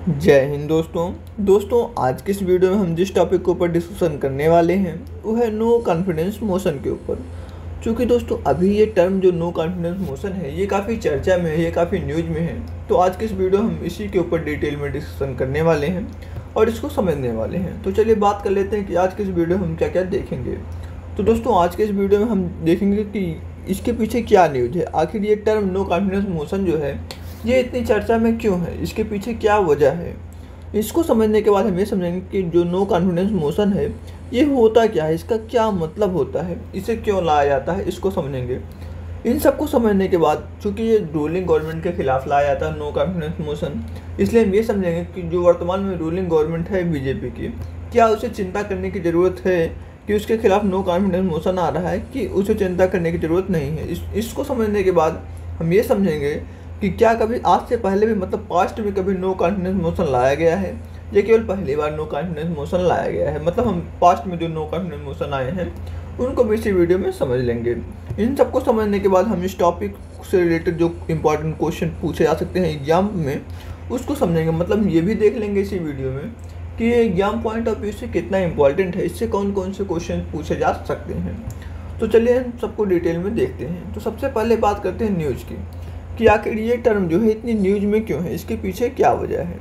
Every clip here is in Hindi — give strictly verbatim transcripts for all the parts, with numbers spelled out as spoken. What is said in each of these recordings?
जय हिंद दोस्तों दोस्तों आज के इस वीडियो में हम जिस टॉपिक के ऊपर डिस्कशन करने वाले हैं वो है नो कॉन्फिडेंस मोशन के ऊपर। क्योंकि दोस्तों अभी ये टर्म जो नो कॉन्फिडेंस मोशन है ये काफ़ी चर्चा में है, ये काफ़ी न्यूज़ में है। तो आज के इस वीडियो हम इसी के ऊपर डिटेल में डिस्कशन करने वाले हैं और इसको समझने वाले हैं। तो चलिए बात कर लेते हैं कि आज के इस वीडियो में हम क्या क्या देखेंगे। तो दोस्तों आज के इस वीडियो में हम देखेंगे कि इसके पीछे क्या न्यूज़ है, आखिर ये टर्म नो कॉन्फिडेंस मोशन जो है ये इतनी चर्चा में क्यों है, इसके पीछे क्या वजह है। इसको समझने के बाद हम ये समझेंगे कि जो नो कॉन्फिडेंस मोशन है ये होता क्या है, इसका क्या मतलब होता है, इसे क्यों लाया जाता है, इसको समझेंगे। इन सबको समझने के बाद चूँकि ये रूलिंग गवर्नमेंट के खिलाफ लाया जाता है नो कॉन्फिडेंस मोशन, इसलिए हम ये समझेंगे कि जो वर्तमान में रूलिंग गवर्नमेंट है बीजेपी की, क्या उसे चिंता करने की ज़रूरत है कि उसके खिलाफ नो कॉन्फिडेंस मोशन आ रहा है, कि उसे चिंता करने की ज़रूरत नहीं है। इस इसको समझने के बाद हम ये समझेंगे कि क्या कभी आज से पहले भी मतलब पास्ट में कभी नो कॉन्फिडेंस मोशन लाया गया है या केवल पहली बार नो कॉन्फिडेंस मोशन लाया गया है। मतलब हम पास्ट में जो नो कॉन्फिडेंस मोशन आए हैं उनको भी इसी वीडियो में समझ लेंगे। इन सबको समझने के बाद हम इस टॉपिक से रिलेटेड जो इम्पोर्टेंट क्वेश्चन पूछे जा सकते हैं एग्जाम में उसको समझेंगे। मतलब ये भी देख लेंगे इसी वीडियो में कि ये एग्जाम पॉइंट ऑफ व्यू से कितना इंपॉर्टेंट है, इससे कौन कौन से क्वेश्चन पूछे जा सकते हैं। तो चलिए हम सबको डिटेल में देखते हैं। तो सबसे पहले बात करते हैं न्यूज़ की कि आखिर ये टर्म जो है इतनी न्यूज़ में क्यों है, इसके पीछे क्या वजह है।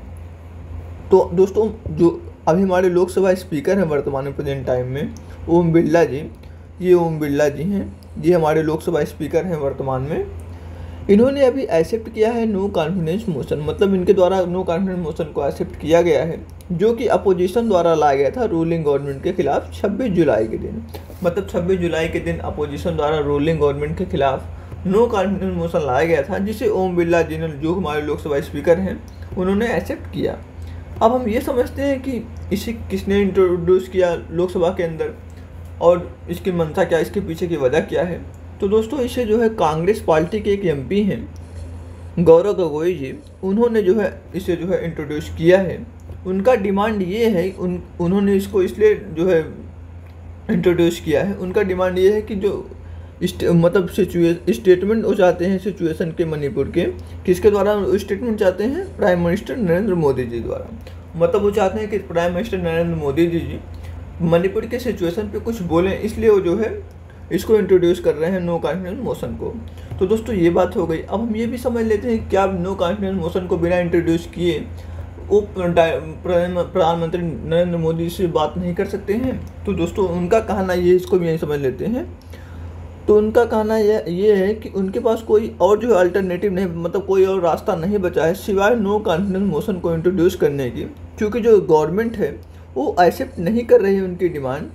तो दोस्तों जो अभी हमारे लोकसभा स्पीकर हैं वर्तमान में प्रेजेंट टाइम में ओम बिरला जी, ये ओम बिरला जी हैं, ये हमारे लोकसभा स्पीकर हैं वर्तमान में। इन्होंने अभी एक्सेप्ट किया है नो कॉन्फिडेंस मोशन, मतलब इनके द्वारा नो कॉन्फिडेंस मोशन को एक्सेप्ट किया गया है जो कि अपोजिशन द्वारा लाया गया था रूलिंग गवर्नमेंट के खिलाफ छब्बीस जुलाई के दिन। मतलब छब्बीस जुलाई के दिन अपोजिशन द्वारा रूलिंग गवर्नमेंट के खिलाफ नो कॉन्फिडेंस मोशन लाया गया था, जिसे ओम बिरला जी ने, जो हमारे लोकसभा स्पीकर हैं, उन्होंने एक्सेप्ट किया। अब हम ये समझते हैं कि इसे किसने इंट्रोड्यूस किया लोकसभा के अंदर और इसकी मंशा क्या, इसके पीछे की वजह क्या है। तो दोस्तों इसे जो है कांग्रेस पार्टी के एक एमपी हैं गौरव गोगोई जी, उन्होंने जो है इसे जो है इंट्रोड्यूस किया है। उनका डिमांड ये है, उन उन्होंने इसको इसलिए जो है इंट्रोड्यूस किया है, उनका डिमांड ये है कि जो मतलब सिचुए स्टेटमेंट वो चाहते हैं सिचुएशन के मणिपुर के, किसके द्वारा स्टेटमेंट चाहते हैं, प्राइम मिनिस्टर नरेंद्र मोदी जी द्वारा। मतलब वो चाहते हैं कि प्राइम मिनिस्टर नरेंद्र मोदी जी जी मणिपुर के सिचुएशन पे कुछ बोलें, इसलिए वो जो है इसको इंट्रोड्यूस कर रहे हैं नो कॉन्फिडेंस मोशन को। तो दोस्तों ये बात हो गई। अब हम ये भी समझ लेते हैं क्या नो कॉन्फिडेंस मोशन को बिना इंट्रोड्यूस किए वो प्रधानमंत्री नरेंद्र मोदी से बात नहीं कर सकते हैं। तो दोस्तों उनका कहना ये, इसको भी यही समझ लेते हैं। तो उनका कहना यह ये है कि उनके पास कोई और जो अल्टरनेटिव नहीं, मतलब कोई और रास्ता नहीं बचा है सिवाय नो कॉन्फिडेंस मोशन को इंट्रोड्यूस करने की, क्योंकि जो गवर्नमेंट है वो एक्सेप्ट नहीं कर रही है उनकी डिमांड।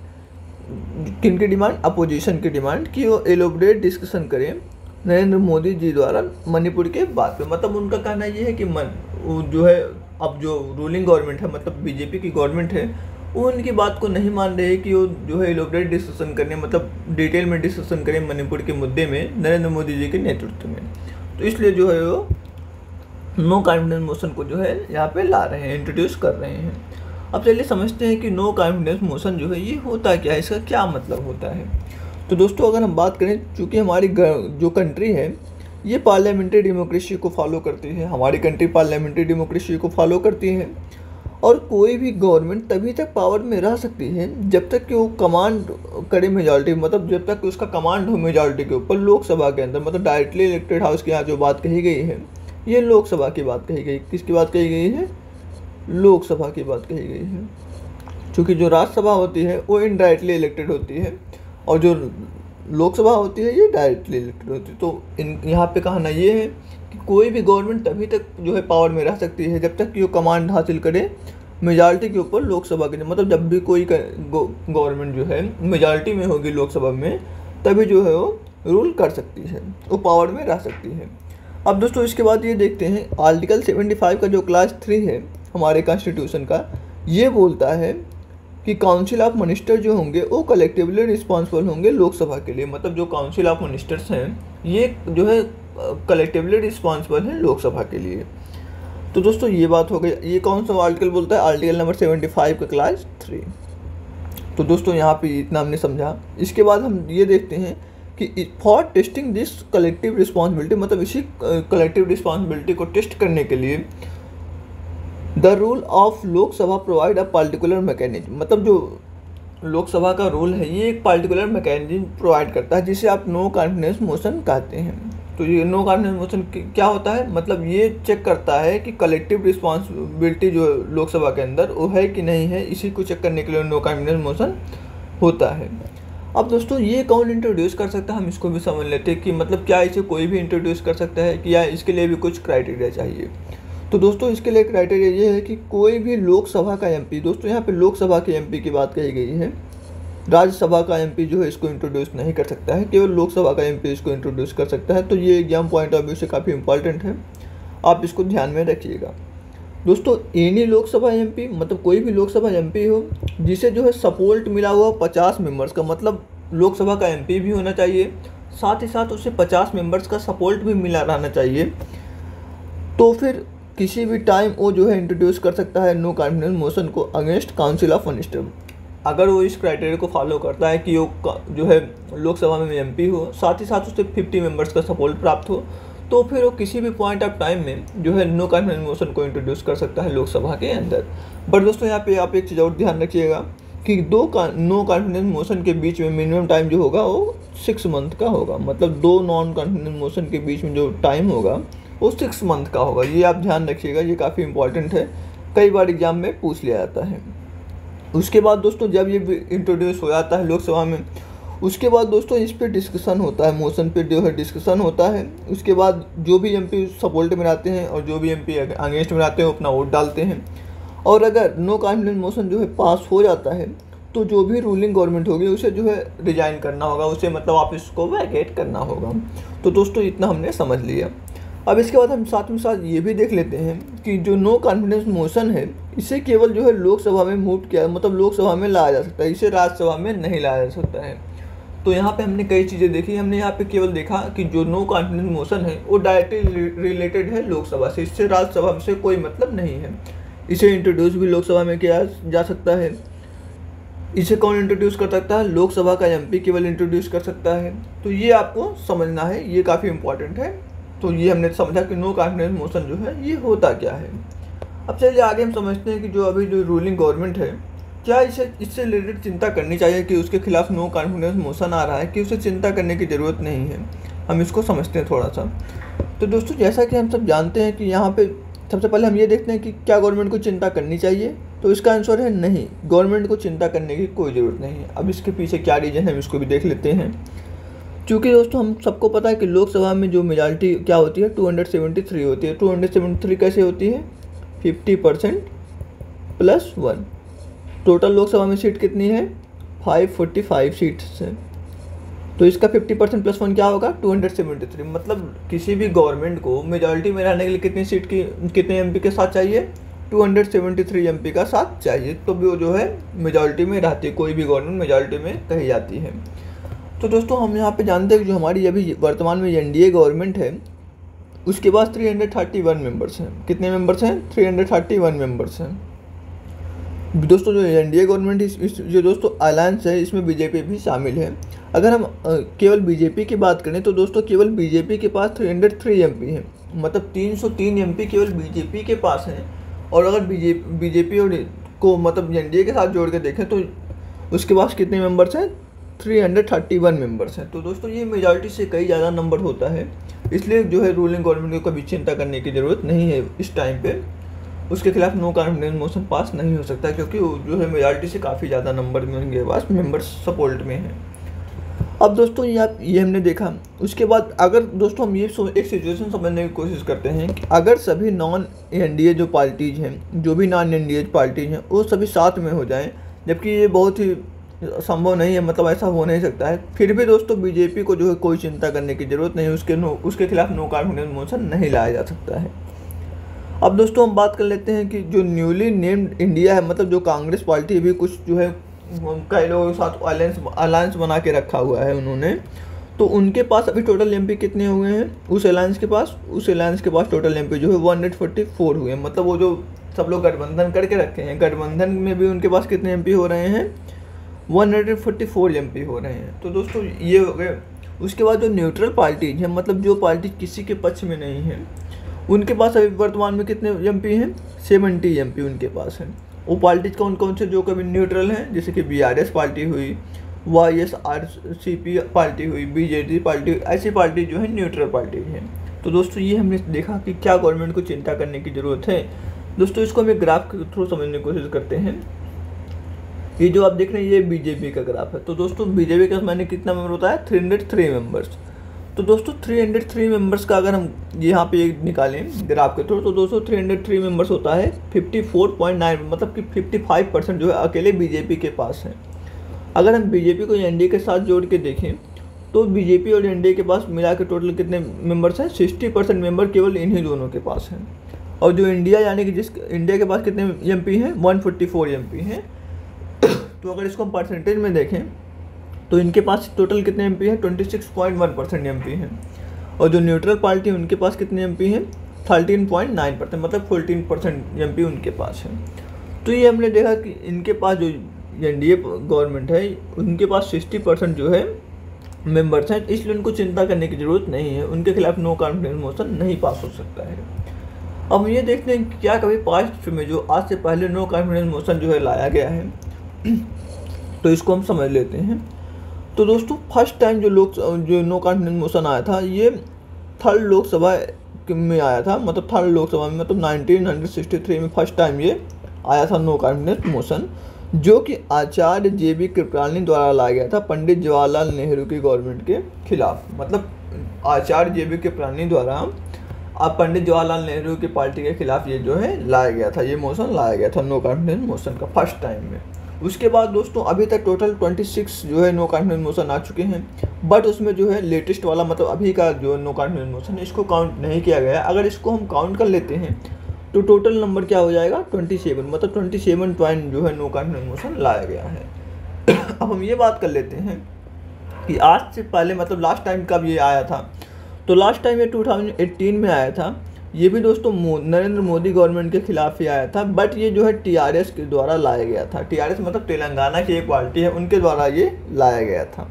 किनकी डिमांड? अपोजिशन की डिमांड कि वो एलोबरेट डिस्कशन करें नरेंद्र मोदी जी द्वारा मणिपुर के बात पे। मतलब उनका कहना ये है कि मन जो है अब जो रूलिंग गवर्नमेंट है, मतलब बीजेपी की गवर्नमेंट है, वो उनकी बात को नहीं मान रहे कि वो जो है एलोबरेट डिस्कशन करने, मतलब डिटेल में डिस्कशन करें मणिपुर के मुद्दे में नरेंद्र मोदी जी के नेतृत्व में। तो इसलिए जो है वो नो कॉन्फिडेंस मोशन को जो है यहाँ पे ला रहे हैं, इंट्रोड्यूस कर रहे हैं। अब चलिए समझते हैं कि नो कॉन्फिडेंस मोशन जो है ये होता क्या है, इसका क्या मतलब होता है। तो दोस्तों अगर हम बात करें, चूँकि हमारी जो कंट्री है ये पार्लियामेंट्री डेमोक्रेसी को फॉलो करती है, हमारी कंट्री पार्लियामेंट्री डेमोक्रेसी को फॉलो करती है, और कोई भी गवर्नमेंट तभी तक पावर में रह सकती है जब तक कि वो कमांड करे मेजॉरिटी, मतलब जब तक कि उसका कमांड हो मेजॉरिटी के ऊपर लोकसभा के अंदर। मतलब डायरेक्टली इलेक्टेड हाउस के यहाँ जो बात कही गई है ये लोकसभा की बात कही गई। किसकी बात कही गई है? लोकसभा की बात कही गई है। क्योंकि जो राज्यसभा होती है वो इनडायरेक्टली इलेक्टेड होती है और जो लोकसभा होती है ये डायरेक्टली इलेक्टेड होती है। तो इन यहाँ पे कहना ये है कि कोई भी गवर्नमेंट तभी तक जो है पावर में रह सकती है जब तक कि वो कमांड हासिल करे मेजॉरिटी के ऊपर लोकसभा के। मतलब जब भी कोई गवर्नमेंट जो है मेजॉरिटी में होगी लोकसभा में तभी जो है वो रूल कर सकती है, वो पावर में रह सकती है। अब दोस्तों इसके बाद ये देखते हैं आर्टिकल सेवेंटी फाइव का जो क्लास थ्री है हमारे कॉन्स्टिट्यूशन का, ये बोलता है कि काउंसिल ऑफ मिनिस्टर जो होंगे वो कलेक्टिवली रिस्पॉन्सिबल होंगे लोकसभा के लिए। मतलब जो काउंसिल ऑफ मिनिस्टर्स हैं ये जो है कलेक्टिवली रिस्पॉन्सिबल है लोकसभा के लिए। तो दोस्तों ये बात हो गई। ये कौन सा आर्टिकल बोलता है? आर्टिकल नंबर सेवेंटी फाइव का क्लास थ्री। तो दोस्तों यहाँ पे इतना हमने समझा। इसके बाद हम ये देखते हैं कि for testing this collective responsibility, मतलब इसी कलेक्टिव रिस्पॉन्सिबिलिटी को टेस्ट करने के लिए the rule of Lok Sabha provide a particular mechanism, मतलब जो लोकसभा का रूल है ये एक पार्टिकुलर मैकेनिज्म प्रोवाइड करता है जिसे आप नो कॉन्फिडेंस मोशन कहते हैं। तो ये नो कॉन्फिडेंस मोशन क्या होता है, मतलब ये चेक करता है कि कलेक्टिव रिस्पॉन्सिबिलिटी जो लोकसभा के अंदर वो है कि नहीं है, इसी को चेक करने के लिए नो कॉन्फिडेंस मोशन होता है। अब दोस्तों ये कौन इंट्रोड्यूस कर सकता है, हम इसको भी समझ लेते हैं कि मतलब क्या इसे कोई भी इंट्रोड्यूस कर सकता है कि या इसके लिए भी कुछ क्राइटेरिया चाहिए। तो दोस्तों इसके लिए क्राइटेरिया ये है कि कोई भी लोकसभा का एमपी, दोस्तों यहाँ पे लोकसभा के एमपी की बात कही गई है, राज्यसभा का एमपी जो है इसको इंट्रोड्यूस नहीं कर सकता है, केवल लोकसभा का एमपी इसको इंट्रोड्यूस कर सकता है। तो ये एग्जाम पॉइंट ऑफ व्यू से काफ़ी इंपॉर्टेंट है, आप इसको ध्यान में रखिएगा। दोस्तों एनी लोकसभा एमपी, मतलब कोई भी लोकसभा एमपी हो जिसे जो है सपोर्ट मिला हुआ पचास मेंबर्स का, मतलब लोकसभा का एमपी भी होना चाहिए, साथ ही साथ उसे पचास मेंबर्स का सपोर्ट भी मिला रहना चाहिए, तो फिर किसी भी टाइम वो जो है इंट्रोड्यूस कर सकता है नो कॉन्फिडेंस मोशन को अगेंस्ट काउंसिल ऑफ मिनिस्टर। अगर वो इस क्राइटेरिया को फॉलो करता है कि वो जो है लोकसभा में एमपी हो, साथ ही साथ उसे पचास मेंबर्स का सपोर्ट प्राप्त हो, तो फिर वो किसी भी पॉइंट ऑफ टाइम में जो है नो कॉन्फिडेंस मोशन को इंट्रोड्यूस कर सकता है लोकसभा के अंदर। बट दोस्तों यहाँ पे आप एक चीज़ और ध्यान रखिएगा कि दो का नो कॉन्फिडेंस मोशन के बीच में मिनिमम टाइम जो होगा वो सिक्स मंथ का होगा, मतलब दो नॉन कॉन्फिडेंस मोशन के बीच में जो टाइम होगा वो सिक्स मंथ का होगा। ये आप ध्यान रखिएगा, ये काफ़ी इंपॉर्टेंट है, कई बार एग्जाम में पूछ लिया जाता है। उसके बाद दोस्तों जब ये इंट्रोड्यूस हो जाता है लोकसभा में, उसके बाद दोस्तों इस पर डिस्कशन होता है, मोशन पे जो है डिस्कशन होता है। उसके बाद जो भी एमपी सपोर्ट में आते हैं और जो भी एमपी अगेंस्ट में आते हैं वो अपना वोट डालते हैं, और अगर नो कॉन्फिडेंस मोशन जो है पास हो जाता है तो जो भी रूलिंग गवर्नमेंट होगी उसे जो है रिजाइन करना होगा, उसे मतलब ऑफिस को वैकेट करना होगा। तो दोस्तों इतना हमने समझ लिया। अब इसके बाद हम साथ में साथ ये भी देख लेते हैं कि जो नो कॉन्फिडेंस मोशन है इसे केवल जो है लोकसभा में मूव किया, मतलब लोकसभा में लाया जा सकता है, इसे राज्यसभा में नहीं लाया जा सकता है। तो यहाँ पे हमने कई चीज़ें देखी। हमने यहाँ पे केवल देखा कि जो नो कॉन्फिडेंस मोशन है वो डायरेक्टली रिलेटेड है लोकसभा से, इससे राज्यसभा से कोई मतलब नहीं है। इसे इंट्रोड्यूस भी लोकसभा में किया जा सकता है। इसे कौन इंट्रोड्यूस कर सकता है, लोकसभा का एमपी केवल इंट्रोड्यूस कर सकता है। तो ये आपको समझना है, ये काफ़ी इंपॉर्टेंट है। तो ये हमने समझा कि नो कॉन्फिडेंस मोशन जो है ये होता क्या है। अब चलिए आगे हम समझते हैं कि जो अभी जो रूलिंग गवर्नमेंट है, क्या इसे इससे रिलेटेड चिंता करनी चाहिए कि उसके खिलाफ नो कॉन्फिडेंस मोशन आ रहा है, कि उसे चिंता करने की ज़रूरत नहीं है। हम इसको समझते हैं थोड़ा सा। तो दोस्तों जैसा कि हम सब जानते हैं कि यहाँ पे सबसे पहले हम ये देखते हैं कि क्या गवर्नमेंट को चिंता करनी चाहिए, तो इसका आंसर है नहीं, गवर्नमेंट को चिंता करने की कोई ज़रूरत नहीं है। अब इसके पीछे क्या रीज़न है हम इसको भी देख लेते हैं। क्योंकि दोस्तों हम सबको पता है कि लोकसभा में जो मेजॉरिटी क्या होती है दो सौ तिहत्तर होती है। दो सौ तिहत्तर कैसे होती है, पचास percent plus one. Total Lok Sabha में सीट कितनी है, पाँच सौ पैंतालीस सीट्स हैं। तो इसका पचास परसेंट प्लस वन क्या होगा, दो सौ तिहत्तर। मतलब किसी भी गवर्नमेंट को मेजॉरिटी में रहने के लिए कितनी सीट की, कितने एमपी के साथ चाहिए, दो सौ तिहत्तर एमपी का साथ चाहिए, तो भी वो जो है मेजॉरिटी में रहती है। कोई भी गवर्नमेंट मेजॉरिटी में कही जाती है। तो दोस्तों हम यहाँ पे जानते हैं कि जो हमारी अभी वर्तमान में एनडीए गवर्नमेंट है उसके पास तीन सौ इकतीस मेंबर्स हैं। कितने मेंबर्स हैं, तीन सौ इकतीस मेंबर्स हैं। दोस्तों जो एनडीए गवर्नमेंट इस, इस जो दोस्तों अलायंस है इसमें बीजेपी भी शामिल है। अगर हम आ, केवल बीजेपी की बात करें तो दोस्तों केवल बीजेपी के पास तीन सौ तीन एमपी हैं, मतलब तीन सौ तीन एमपी केवल बीजेपी के पास हैं। और अगर बीजेपी बीजेपी और को मतलब एनडीए के साथ जोड़ के देखें तो उसके पास कितने मेंबर्स हैं, तीन सौ इकतीस मेंबर्स हैं। तो दोस्तों ये मेजॉरिटी से कई ज़्यादा नंबर होता है, इसलिए जो है रूलिंग गवर्नमेंट को कभी चिंता करने की ज़रूरत नहीं है। इस टाइम पे उसके खिलाफ नो कॉन्फिडेंस मोशन पास नहीं हो सकता, क्योंकि वो जो है मेजॉरिटी से काफ़ी ज़्यादा नंबर में उनके पास मेंबर्स सपोर्ट में हैं। अब दोस्तों ये आप ये हमने देखा। उसके बाद अगर दोस्तों हम ये एक सिचुएशन समझने की कोशिश करते हैं कि अगर सभी नॉन एनडीए जो पार्टीज़ हैं, जो भी नॉन एनडीए पार्टीज़ हैं वो सभी साथ में हो जाएं, जबकि ये बहुत ही संभव नहीं है, मतलब ऐसा हो नहीं सकता है। फिर भी दोस्तों बीजेपी को जो है कोई चिंता करने की ज़रूरत नहीं है, उसके नो उसके खिलाफ नो कॉन्फिडेंस मोशन नहीं लाया जा सकता है। अब दोस्तों हम बात कर लेते हैं कि जो न्यूली नेम्ड इंडिया है, मतलब जो कांग्रेस पार्टी भी कुछ जो है कई लोगों के साथ अलायंस अलायंस बना के रखा हुआ है उन्होंने, तो उनके पास अभी टोटल एमपी कितने हुए हैं उस अलायंस के पास, उस अलायंस के पास टोटल एमपी जो है एक सौ चौवालीस हुए हैं। मतलब वो जो सब लोग गठबंधन करके रखे हैं, गठबंधन में भी उनके पास कितने एमपी हो रहे हैं, एक सौ चौवालीस एमपी हो रहे हैं। तो दोस्तों ये हो गए। उसके बाद जो न्यूट्रल पार्टीज हैं, मतलब जो पार्टी किसी के पक्ष में नहीं है, उनके पास अभी वर्तमान में कितने एम पी हैं, सेवेंटी एम पी उनके पास हैं। वो पार्टीज कौन कौन से जो कभी न्यूट्रल हैं, जैसे कि बी आर एस पार्टी हुई, Y S R C P party हुई, बी जे डी पार्टी, ऐसी पार्टी जो है न्यूट्रल पार्टी है। तो दोस्तों ये हमने देखा कि क्या गवर्नमेंट को चिंता करने की ज़रूरत है। दोस्तों इसको हम एक ग्राफ के थ्रू समझने की कोशिश करते हैं। ये जो आप देख रहे हैं ये बीजेपी का ग्राफ है। तो दोस्तों बीजेपी का मैंने कितना मेंबर होता है, थ्री हंड्रेड थ्री मेंबर्स। तो दोस्तों थ्री हंड्रेड थ्री मेंबर्स का अगर हम यहाँ पे निकालें ग्राफ के थ्रू, तो दोस्तों थ्री हंड्रेड थ्री मेंबर्स होता है फिफ्टी फोर पॉइंट नाइन, मतलब कि फिफ्टी फाइव परसेंट जो है अकेले बीजेपी के पास है। अगर हम बीजेपी को एनडीए के साथ जोड़ के देखें तो बीजेपी और एनडीए के पास मिला के टोटल कितने मेंबर्स हैं, सिक्सटी परसेंट मेंबर केवल इन्हीं दोनों के पास हैं। और जो इंडिया यानी कि जिस इंडिया के पास कितने एमपी हैं, वन फोर्टी फोर एमपी हैं। तो अगर इसको हम परसेंटेज में देखें तो इनके पास टोटल कितने एमपी हैं, twenty six point one percent MP हैं। और जो न्यूट्रल पार्टी है उनके पास कितने एमपी हैं, थर्टीन पॉइंट नाइन परसेंट, मतलब फोर्टीन परसेंट एमपी उनके पास है। तो ये हमने देखा कि इनके पास जो एनडीए गवर्नमेंट है उनके पास सिक्सटी परसेंट जो है मेंबर्स हैं, इसलिए उनको चिंता करने की ज़रूरत नहीं है। उनके खिलाफ नो कॉन्फिडेंस मोशन नहीं पास हो सकता है। अब ये देखते हैं क्या कभी पास्ट में जो आज से पहले नो कॉन्फिडेंस मोशन जो है लाया गया है, तो इसको हम समझ लेते हैं। तो दोस्तों फर्स्ट टाइम जो लोग जो नो कॉन्फिडेंस मोशन आया था ये थर्ड लोकसभा में आया था, मतलब थर्ड लोकसभा में, मतलब नाइनटीन सिक्सटी थ्री में फर्स्ट टाइम ये आया था नो कॉन्फिडेंस मोशन, जो कि आचार्य जे बी कृपलानी द्वारा लाया गया था पंडित जवाहरलाल नेहरू की गवर्नमेंट के खिलाफ। मतलब आचार्य जे बी कृपलानी द्वारा अब पंडित जवाहरलाल नेहरू की पार्टी के खिलाफ ये जो है लाया गया था, ये मोशन लाया गया था नो कॉन्फिडेंस मोशन का फर्स्ट टाइम में। उसके बाद दोस्तों अभी तक टोटल छब्बीस जो है नो कॉन्फिडेंस मोशन आ चुके हैं, बट उसमें जो है लेटेस्ट वाला मतलब अभी का जो नो कॉन्फिडेंस मोशन है इसको काउंट नहीं किया गया है। अगर इसको हम काउंट कर लेते हैं तो टोटल नंबर क्या हो जाएगा, सत्ताईस, मतलब सत्ताईस पॉइंट जो है नो कॉन्फिडेंस मोशन लाया गया है। अब हम ये बात कर लेते हैं कि आज से पहले मतलब लास्ट टाइम कब ये आया था, तो लास्ट टाइम ये टू थाउजेंड एटीन में आया था। ये भी दोस्तों नरेंद्र मोदी गवर्नमेंट के खिलाफ ही आया था, बट ये जो है टीआरएस के द्वारा लाया गया था। टीआरएस मतलब तेलंगाना की एक पार्टी है, उनके द्वारा ये लाया गया था।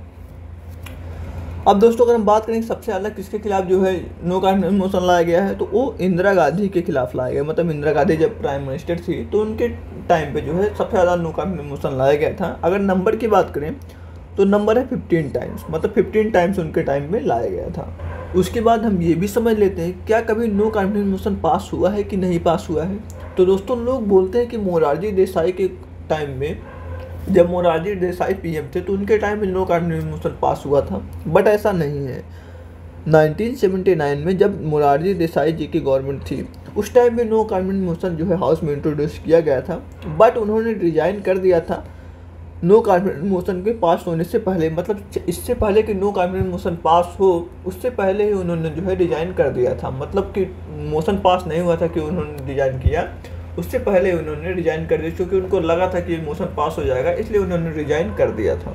अब दोस्तों अगर हम बात करें सबसे ज़्यादा किसके खिलाफ जो है नो कॉन्फिडेंस मोशन लाया गया है, तो वो इंदिरा गांधी के खिलाफ लाया गया। मतलब इंदिरा गांधी जब प्राइम मिनिस्टर थी तो उनके टाइम पे जो है सबसे ज़्यादा नो कॉन्फिडेंस मोशन लाया गया था। अगर नंबर की बात करें तो नंबर है फिफ्टीन टाइम्स, मतलब फिफ्टीन टाइम्स उनके टाइम में लाया गया था। उसके बाद हम ये भी समझ लेते हैं क्या कभी नो कॉन्फिडेंस मोशन पास हुआ है कि नहीं पास हुआ है। तो दोस्तों लोग बोलते हैं कि मोरारजी देसाई के टाइम में, जब मोरारजी देसाई पीएम थे तो उनके टाइम में नो कॉन्फिडेंस मोशन पास हुआ था, बट ऐसा नहीं है। नाइनटीन सेवेंटी नाइन में जब मोरारजी देसाई जी की गवर्नमेंट थी उस टाइम में नो कॉन्फिडेंस मोशन जो है हाउस में इंट्रोड्यूस किया गया था, बट उन्होंने रिजाइन कर दिया था नो कॉन्फिडेंस मोशन के पास होने से पहले। मतलब इससे पहले कि नो कॉन्फिडेंस मोशन पास हो उससे पहले ही उन्होंने जो है रिजाइन कर दिया था। मतलब कि मोशन पास नहीं हुआ था कि उन्होंने रिजाइन किया, उससे पहले उन्होंने रिजाइन कर दिया, क्योंकि उनको लगा था कि मोशन पास हो जाएगा, इसलिए उन्होंने रिजाइन कर दिया था।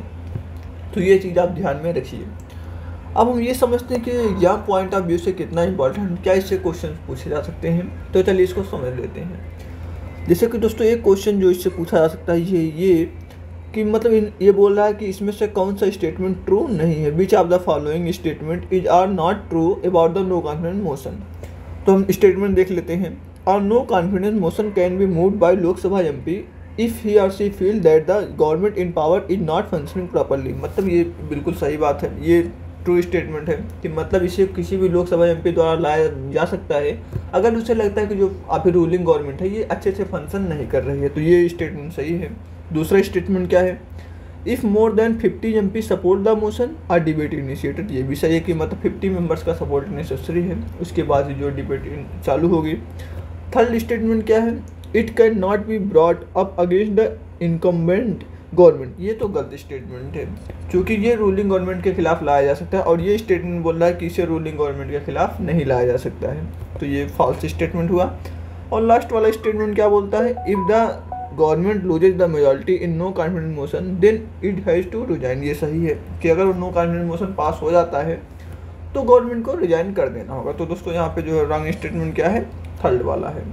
तो ये चीज़ आप ध्यान में रखिए। अब हम ये समझते हैं कि एग्जाम पॉइंट ऑफ व्यू से कितना इंपॉर्टेंट, क्या इससे क्वेश्चन पूछे जा सकते हैं। तो चलिए इसको समझ लेते हैं। जैसे कि दोस्तों एक क्वेश्चन जो इससे पूछा जा सकता है ये ये कि मतलब ये बोल रहा है कि इसमें से कौन सा स्टेटमेंट ट्रू नहीं है, which of the following statement is are not true about the no confidence motion. तो हम स्टेटमेंट देख लेते हैं। और no confidence motion can be moved by Lok Sabha MP if he or she feel that the government in power is not functioning properly. मतलब ये बिल्कुल सही बात है, ये ट्रू स्टेटमेंट है कि मतलब इसे किसी भी लोकसभा एमपी द्वारा लाया जा सकता है अगर उसे लगता है कि जो अभी रूलिंग गवर्नमेंट है ये अच्छे से फंक्शन नहीं कर रही है। तो ये स्टेटमेंट सही है। दूसरा स्टेटमेंट क्या है, if more than fifty M P support the motion are debate initiated. ये भी सही है कि मतलब फिफ्टी मेंबर्स का सपोर्ट नेसेसरी है, उसके बाद जो डिबेट चालू होगी। थर्ड स्टेटमेंट क्या है, it can not be brought up against the incumbent government. ये तो गलत स्टेटमेंट है, क्योंकि ये रूलिंग गवर्नमेंट के खिलाफ लाया जा सकता है और ये स्टेटमेंट बोल रहा है कि इसे रूलिंग गवर्नमेंट के खिलाफ नहीं लाया जा सकता है। तो ये फॉल्स स्टेटमेंट हुआ। और लास्ट वाला स्टेटमेंट क्या बोलता है, if the government loses the majority in no confidence motion then it has to resign. ये सही है कि अगर नो कॉन्फिडेंस मोशन पास हो जाता है तो गवर्नमेंट को रिजाइन कर देना होगा। तो दोस्तों यहाँ पे जो रॉन्ग स्टेटमेंट क्या है, थर्ड वाला है।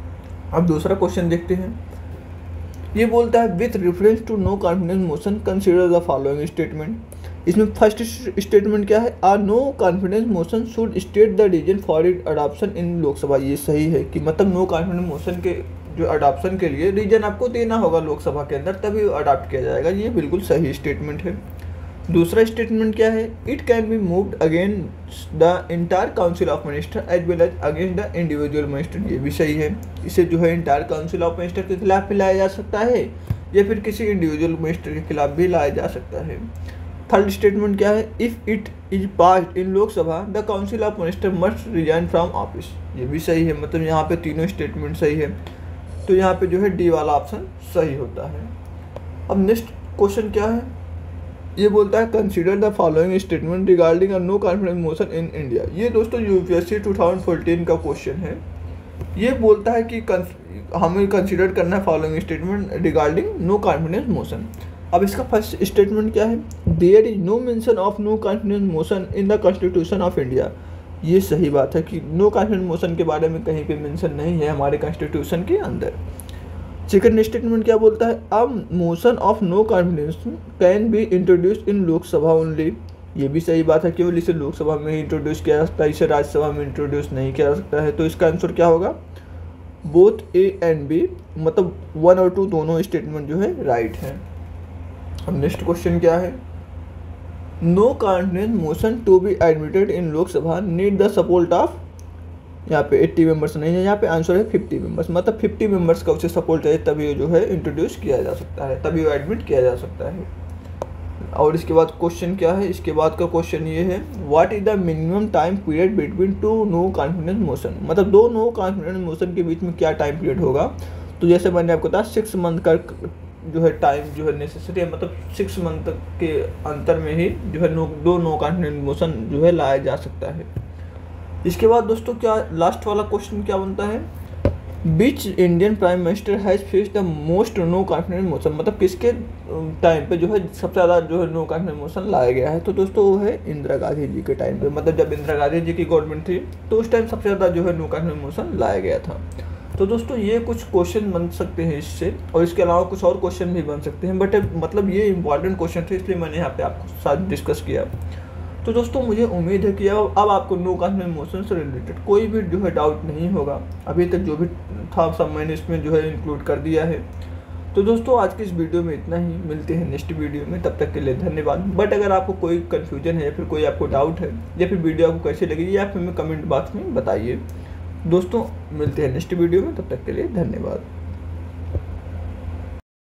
अब दूसरा क्वेश्चन देखते हैं। ये बोलता है with reference to no confidence motion consider the following statement. इसमें फर्स्ट स्टेटमेंट क्या है, a no confidence motion should state the reason for it adoption in Lok Sabha. ये सही है कि मतलब नो कॉन्फिडेंस मोशन के जो अडॉप्शन के लिए रीजन आपको देना होगा लोकसभा के अंदर, तभी अडॉप्ट किया जाएगा। ये बिल्कुल सही स्टेटमेंट है। दूसरा स्टेटमेंट क्या है, it can be moved against the entire council of minister as well as against the individual minister. ये भी सही है। इसे जो है इंटायर काउंसिल ऑफ मिनिस्टर के खिलाफ भी लाया जा सकता है या फिर किसी इंडिविजुअल मिनिस्टर के खिलाफ भी लाया जा सकता है। थर्ड स्टेटमेंट क्या है, if it is passed in Lok Sabha the council of minister must resign from office. ये भी सही है। मतलब यहाँ पे तीनों स्टेटमेंट सही है, तो यहाँ पे जो है डी वाला ऑप्शन सही होता है। अब नेक्स्ट क्वेश्चन क्या है, ये बोलता है consider the following statement regarding a no confidence motion in India. ये दोस्तों यूपीएससी टू थाउजेंड फोर्टीन का क्वेश्चन है। ये बोलता है कि हमें कंसीडर करना है following statement regarding no confidence motion. अब इसका फर्स्ट स्टेटमेंट क्या है, there is no mention of no confidence motion in the constitution of India. ये सही बात है कि नो कॉन्फिडेंस मोशन के बारे में कहीं पे मेंशन नहीं है हमारे कॉन्स्टिट्यूशन के अंदर। सेकंड स्टेटमेंट क्या बोलता है, a motion of no confidence can be introduced in Lok Sabha only. ये भी सही बात है, केवल इसे लोकसभा में ही इंट्रोड्यूस किया जा सकता है, इसे राज्यसभा में इंट्रोड्यूस नहीं किया जा सकता है। तो इसका आंसर क्या होगा, बोथ ए एंड बी, मतलब वन और टू दोनों स्टेटमेंट जो है राइट है। अब नेक्स्ट क्वेश्चन क्या है, no confidence motion to be admitted in Lok Sabha need the support of, यहाँ पे अस्सी मेंबर्स नहीं है, यहाँ पे आंसर है पचास मेंबर्स। मतलब पचास मेंबर्स का उसे सपोर्ट चाहिए तभी जो है इंट्रोड्यूस किया जा सकता है, तभी वो एडमिट किया जा सकता है। और इसके बाद क्वेश्चन क्या है, इसके बाद का क्वेश्चन ये है, what is the minimum time period between two no confidence motion. मतलब दो नो कॉन्फिडेंस मोशन के बीच में क्या टाइम पीरियड होगा। तो जैसे मैंने आपको बताया सिक्स मंथ का जो है टाइम जो है नेसेसरी है, मतलब सिक्स मंथ के अंतर में ही जो है नो दो नो कॉन्फिडेंस मोशन जो है लाया जा सकता है। इसके बाद दोस्तों क्या लास्ट वाला क्वेश्चन क्या बनता है, which Indian prime minister has face the most no confidence motion. मतलब किसके टाइम पे जो है सबसे ज़्यादा जो है नो कॉन्फिडेंस मोशन लाया गया है। तो दोस्तों वो है इंदिरा गांधी जी के टाइम पे। मतलब जब इंदिरा गांधी जी की गवर्नमेंट थी तो उस टाइम सबसे ज़्यादा जो है नो कॉन्फिडेंस मोशन लाया गया था। तो दोस्तों ये कुछ क्वेश्चन बन सकते हैं इससे, और इसके अलावा कुछ और क्वेश्चन भी बन सकते हैं, बट मतलब ये इंपॉर्टेंट क्वेश्चन थे इसलिए मैंने यहाँ पे आपको साथ डिस्कस किया। तो दोस्तों मुझे उम्मीद है कि अब अब आपको नो कॉन्फिडेंस मोशन से रिलेटेड कोई भी जो है डाउट नहीं होगा। अभी तक जो भी था सब मैंने इसमें जो है इंक्लूड कर दिया है। तो दोस्तों आज की इस वीडियो में इतना ही, मिलते हैं नेक्स्ट वीडियो में, तब तक के लिए धन्यवाद। बट अगर आपको कोई कन्फ्यूजन है या फिर कोई आपको डाउट है या फिर वीडियो आपको कैसे लगी या फिर हमें कमेंट बॉक्स में बताइए। दोस्तों मिलते हैं नेक्स्ट वीडियो में, तब तक के लिए धन्यवाद।